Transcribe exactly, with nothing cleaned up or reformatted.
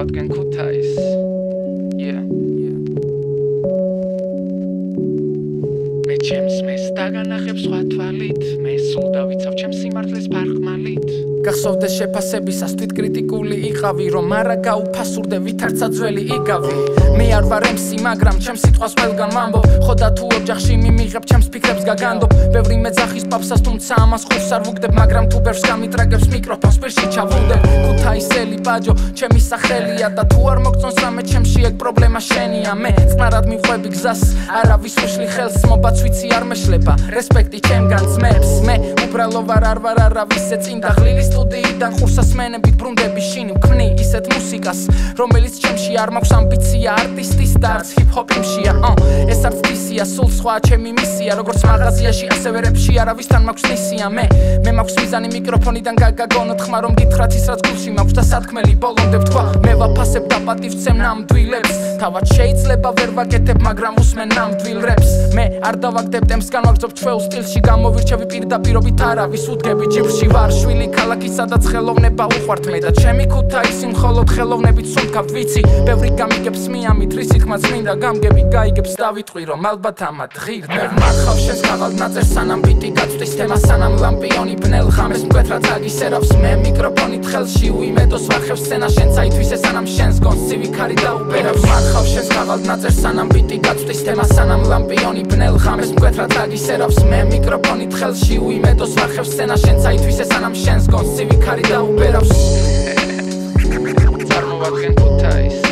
წარმოადგენ ქუთაის yeah მე ჩემს მეს დაგანახებ სხვა თვალით მე სულ დავიცავ ჩემს სიმართლეს ფარხმალით გახსოვდეს შეფასებისას თვით კრიტიკული იყავი რომ არა გაუფასურდე ვითარცა ძველი იგავი მე არ ვარ ემსი მაგრამ ჩემს სიტყვას ყველგან ვამბობ ხო და თუ ოჯახში მიმიღებ ჩემს ფიქრებს გაგანდობ ბევრი მეძახის პაპსას თუმცა ამას ხურს არ ვუგდებ მაგრამ თუ ბევრს გამიტრაგებს მიკროფონს პირში ჩავუვდებ ქუთაისელი ბაჯო ჩემი სახელია და თუ არ მოგწონს რამე ჩემში ეგ პრობლემა შენია მე წყნარად მივხვები გზას არავის უშლი ხელს მობაც ვიცი არ მეშლება რესპექტი ჩემგან ძმებს მე უბრალო ვარ არ ვარ არავისზე წინ დაღლილი სტუდიიდან ხურსას მენებით ბრუნდები შინი ვქმნი ისეთ მუსიკას რომელიც ჩემში არ მაქვს ამბიცია არტისტის და არც ჰიპ-ჰოპი მშია ეს არც დისია სულ სხვა ჩემი მისია როგორც მაღაზიაში ასევე რეპში არავისთან მაქვს ნისია მე მე მაქვს მიზანი მიკროფონიდან გაგაგონოთ ხმა რომ გითხრათ ის რაც გულში მაქვს და სათქმელი ბოლომდე ვთქვა მე ვაფასებ და პატივცემ ნამდვილებს თავად შეიძლება ვერ ვაკეთებ მაგრამ უსმენ ნამდვილ რეპს მე არ დავაგდებ ტემპს განვაგრძობ ჩვეულ სტილში გამოვირჩევი პირდაპირობით არავის უდგები ჯიბრში ვარ შვილი ქალაქი სადაც ხელოვნება უყვართ მე და ჩემი ქუთაისი მხოლოდ ხელოვნებით სუნთქავთ ვიცი ბევრი გამიგებს მიამით რისით მას მინდა გამგები გაიგებს დავიტყვი რომ ალბათ ამათ ღირდა მე მარხავ შენს ქაღალდ ნაწერს სანამ ბიტი გაწვდის თემა სანამ ლამპიონი ბნელ ხამეს მკვეთრად აგისერავს მე მიკროფონით ხელში უიმედოს ვახევ სცენა შენ წაითვისე სანამ შენს გონს ცივი ქარი დაუბერავს მარხავ შენს ქაღალდ ნაწერს სანამ ბიტი გაწვდის თემა სანამ ლამპიონი ბნელ ხამეს მკვეთრად აგისერავს მე მიკროფონით ხელში უიმედოს ვახევ სცენა შენ წაითვისე სანამ შენს გონს ცივი ქარი დაუბერავს წარმოადგენ ქუთაის